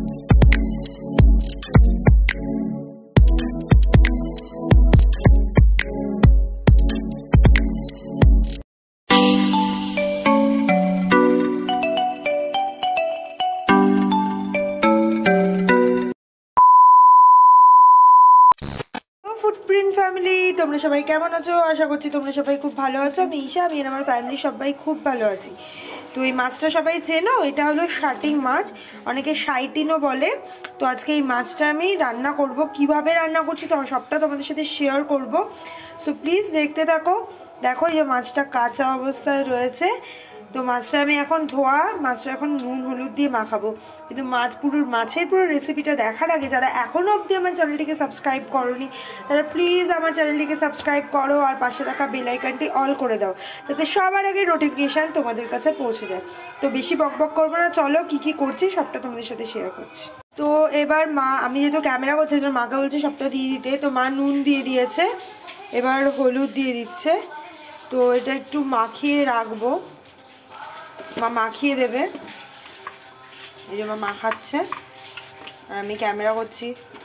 Footprint family, তোমরা সবাই কেমন আছো? আশা করছি তোমরা সবাই খুব ভালো আছো। আমি ঈশা, আমি আমার ফ্যামিলি সবাই খুব ভালো আছি। তো এই মাছটা সবাই চেনো, এটা হলো শাটিং মাছ, অনেকে শাইটিনও বলে। তো আজকে এই মাছটা আমি রান্না করব, কিভাবে রান্না করছি তো সবটা তোমাদের সাথে শেয়ার করব। সো প্লিজ দেখতে থাকো। দেখো এই যে মাছটা কাঁচা অবস্থায় রয়েছে। তো মাছটা আমি এখন ধোয়া, মাছটা এখন নুন হলুদ দিয়ে মাখাবো। কিন্তু মাছের পুরো রেসিপিটা দেখার আগে যারা এখনও অবধি আমার চ্যানেলটিকে সাবস্ক্রাইব করোনি তারা প্লিজ আমার চ্যানেলটিকে সাবস্ক্রাইব করো আর পাশে থাকা বেল আইকনটি অল করে দাও, যাতে সবার আগে নোটিফিকেশান তোমাদের কাছে পৌঁছে যায়। তো বেশি বকবক করবো না, চলো কী করছি সবটা তোমাদের সাথে শেয়ার করছি। তো এবার মা, আমি যেহেতু ক্যামেরা করছি সেজন্য মাকে বলছি সবটা দিয়ে দিতে। তো মা নুন দিয়ে দিয়েছে, এবার হলুদ দিয়ে দিচ্ছে। তো এটা একটু মাখিয়ে রাখবো, মা মাখিয়ে দেবে। এই যে মা মাখাচ্ছে আর আমি ক্যামেরা করছি।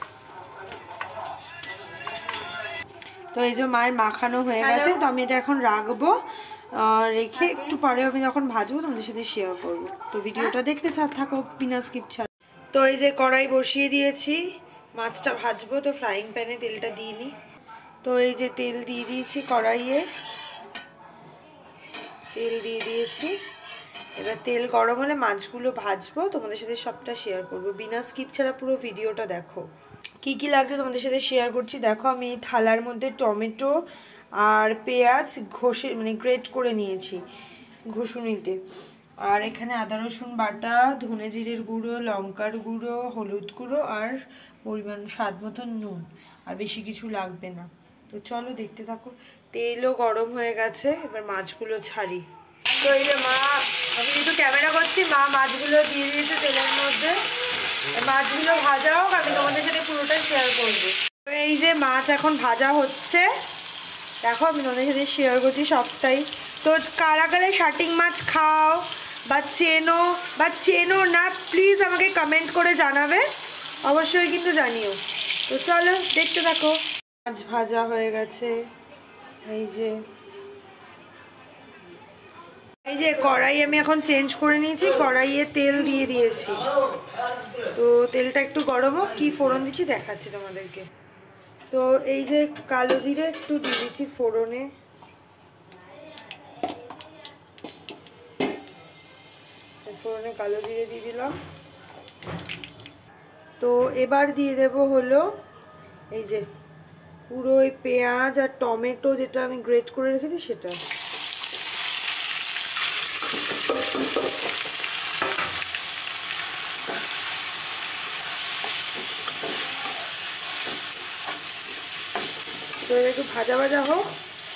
তো এই যে মায়ের মাখানো হয়ে গেছে। তো আমি এটা এখন রাখবো, রেখে একটু পরে আমি যখন ভাজবো তোমাদের সাথে শেয়ার করবো। তো ভিডিওটা দেখতে থাকো বিনা স্কিপ ছাড়া। তো এই যে কড়াই বসিয়ে দিয়েছি, মাছটা ভাজবো। তো ফ্রাইং প্যানে তেলটা দিইনি, তো এই যে তেল দিয়ে দিয়েছি কড়াইয়ে, তেল দিয়ে দিয়েছি। এবার তেল গরম হলে মাছগুলো ভাজবো, তোমাদের সাথে সবটা শেয়ার করবো। বিনা স্কিপ ছাড়া পুরো ভিডিওটা দেখো। কি কি লাগছে তোমাদের সাথে শেয়ার করছি। দেখো আমি এই থালার মধ্যে টমেটো আর পেঁয়াজ ঘষে গ্রেট করে নিয়েছি ঘষুনিতে। আর এখানে আদা রসুন বাটা, ধনে জিরের গুঁড়ো, লঙ্কার গুঁড়ো, হলুদ গুঁড়ো আর পরিমাণ স্বাদ মতন নুন। আর বেশি কিছু লাগবে না। তো চলো দেখতে থাকো। তেলও গরম হয়ে গেছে, এবার মাছগুলো ছাড়ি। তো এই যে মা, আমি যেহেতু ক্যামেরা করছি, মা মাছগুলো দিয়ে দিয়েছে তেলের মধ্যে। মাছগুলো ভাজা হোক, আমি তোমাদের সাথে পুরোটাই শেয়ার করবো। এই যে মাছ এখন ভাজা হচ্ছে, দেখো আমি তোমাদের সাথে শেয়ার করছি সবটাই। তো কারা কারা শাটিং মাছ খাও বা চেনো না, প্লিজ আমাকে কমেন্ট করে জানাবে, অবশ্যই কিন্তু জানিও। তো চলো দেখতে থাকো। মাছ ভাজা হয়ে গেছে। এই যে কড়াই আমি এখন চেঞ্জ করে নিয়েছি, কড়াইয়ে তেল দিয়ে দিয়েছি। তো তেলটা একটু গরম হোক, কি ফোড়ন দিচ্ছি দেখাচ্ছি তোমাদেরকে। তো এই যে কালো জিরে একটু দিয়ে দিচ্ছি ফোড়নে, কালো জিরে দিয়ে দিলাম। তো এবার দিয়ে দেব হলো এই যে পুরো ওই পেঁয়াজ আর টমেটো যেটা আমি গ্রেট করে রেখেছি সেটা। তো একটু ভাজা ভাজা হোক।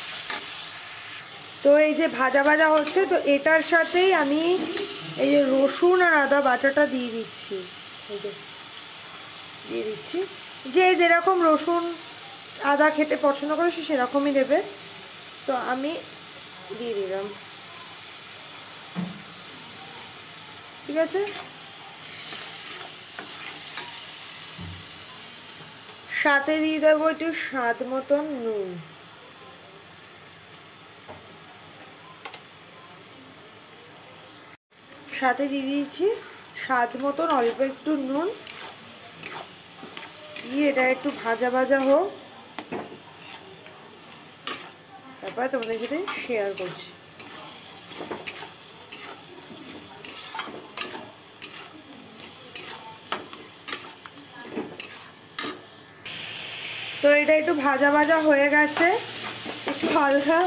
তো এই যে ভাজা ভাজা হচ্ছে, তো এটার সাথেই আমি এই যে রসুন আর আদা বাটাটা দিয়ে দিচ্ছি। এই যে দিয়ে দিচ্ছি, যে যেরকম রসুন আদা খেতে পছন্দ করে সে সেরকমই দেবে। তো আমি দিয়ে দিলাম, ঠিক আছে। সাথে দিয়ে দেবো একটু স্বাদ মতন নুন। সাথে দিয়ে দিয়েছি স্বাদ মতন অল্প একটু নুন দিয়ে এটা একটু ভাজা ভাজা হোক, তারপরে তোমাদের সাথে শেয়ার করছি। তো এটা একটু ভাজা ভাজা হয়ে গেছে, একটু হালকা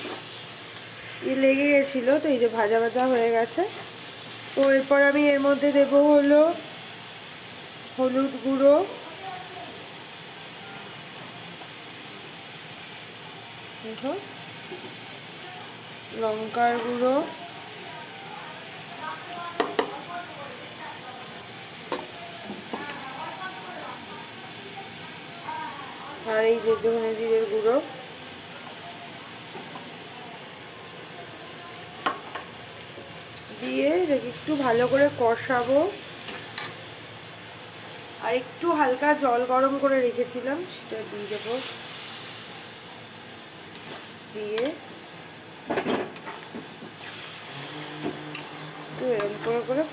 লেগে গেছিলো। তো এই যে ভাজা ভাজা হয়ে গেছে। তো এরপর আমি এর মধ্যে দেবো হলো হলুদ গুঁড়ো, দেখো লঙ্কার গুঁড়ো, আর এই যে ধনে জিরের গুঁড়ো দিয়ে এটাকে একটু ভালো করে কষাবো। আর একটু হালকা জল গরম করে রেখেছিলাম, সেটা দিয়ে দেবো। দিয়ে একটু এরকম করে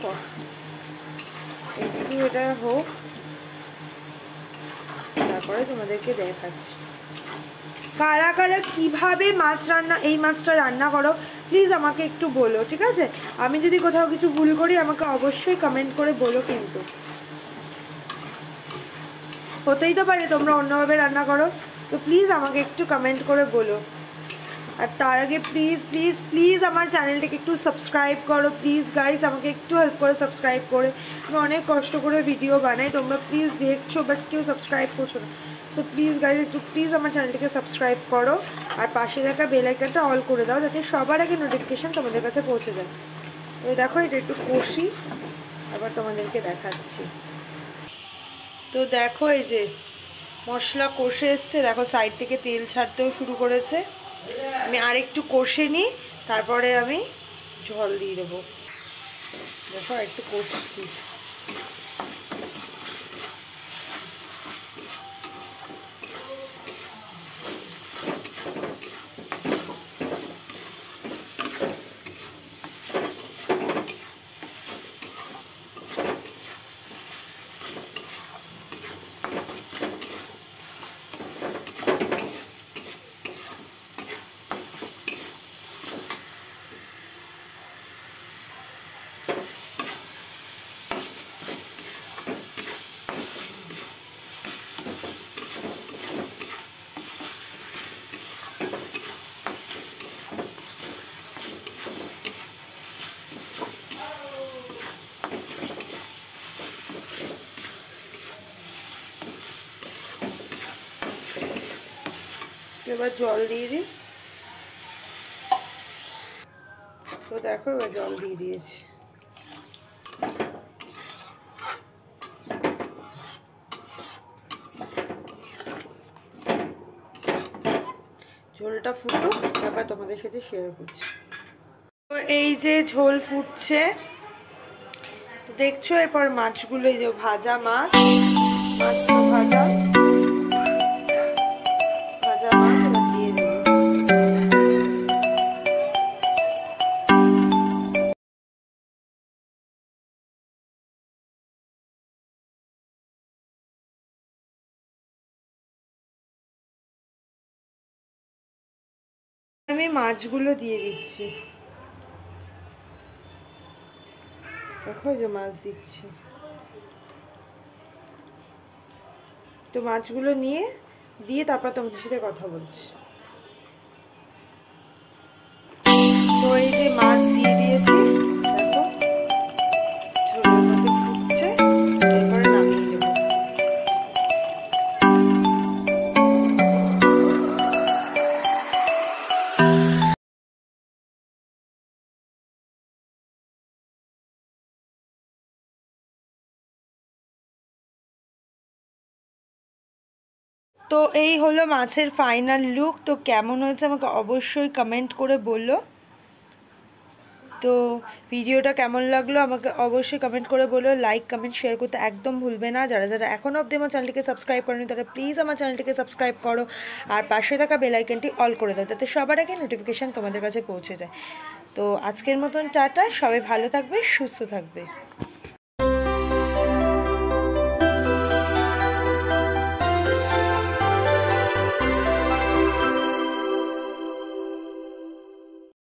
একটু এটা হোক, তারপরে তোমাদেরকে দেখাচ্ছি কারা কারা কিভাবে এই মাছটা রান্না করো প্লিজ আমাকে একটু বলো, ঠিক আছে? আমি যদি কোথাও কিছু ভুল করি আমাকে অবশ্যই কমেন্ট করে বলো, কিন্তু হতেই তো পারে তোমরা অন্যভাবে রান্না করো, তো প্লিজ আমাকে একটু কমেন্ট করে বলো। আর তার আগে প্লিজ প্লিজ প্লিজ আমার চ্যানেলটাকে একটু সাবস্ক্রাইব করো প্লিজ গাইজ, আমাকে একটু হেল্প করে সাবস্ক্রাইব করে। আমি অনেক কষ্ট করে ভিডিও বানাই, তোমরা প্লিজ দেখছো বাট কেউ সাবস্ক্রাইব করছো না। সো প্লিজ গাইজ একটু প্লিজ আমার চ্যানেলটাকে সাবস্ক্রাইব করো, আর পাশে থাকা বেল আইকনটা অল করে দাও, যাতে সবার আগে নোটিফিকেশান তোমাদের কাছে পৌঁছে যায়। তো দেখো এটা একটু কষি, আবার তোমাদেরকে দেখাচ্ছি। তো দেখো এই যে মশলা কষে এসছে, দেখো সাইড থেকে তেল ছাড়তেও শুরু করেছে। আমি আর একটু কষে নিই, তারপরে আমি জল দিয়ে দেবো। দেখো একটু কষছি। এবার জল দিয়ে দিই। তো দেখো এবার জল দিয়ে দিয়েছি। ঝোলটা ফুটুক, তারপর তোমাদের সাথে শেয়ার করছি। তো এই যে ঝোল ফুটছে, তো দেখছো এরপর মাছগুলো, এই যে ভাজা মাছ তো ভাজা মাছ এবার দিয়ে দেবো। আমি মাছগুলো দিয়ে দিচ্ছি, দেখো যে মাছ দিচ্ছি। তো মাছগুলো দিয়ে তারপর তোমাদের সাথে কথা বলছি। তো এই যে মাছ দিয়ে দিয়েছি, দেখো ঝোলের মধ্যে ফুটছে, এরপরে নামিয়ে দেবো। তো এই হলো মাছের ফাইনাল লুক। তো কেমন হয়েছে আমাকে অবশ্যই কমেন্ট করে বললো। তো ভিডিওটা কেমন লাগলো আমাকে অবশ্যই কমেন্ট করে বলো, লাইক কমেন্ট শেয়ার করতে একদম ভুলবে না। যারা যারা এখনও অবধি আমার চ্যানেলটিকে সাবস্ক্রাইব করেনি তারা প্লিজ আমার চ্যানেলটিকে সাবস্ক্রাইব করো, আর পাশে থাকা বেল আইকনটি অল করে দাও, যাতে সবার আগে নোটিফিকেশান তোমাদের কাছে পৌঁছে যায়। তো আজকের মতন টাটা, সবাই ভালো থাকবে, সুস্থ থাকবে।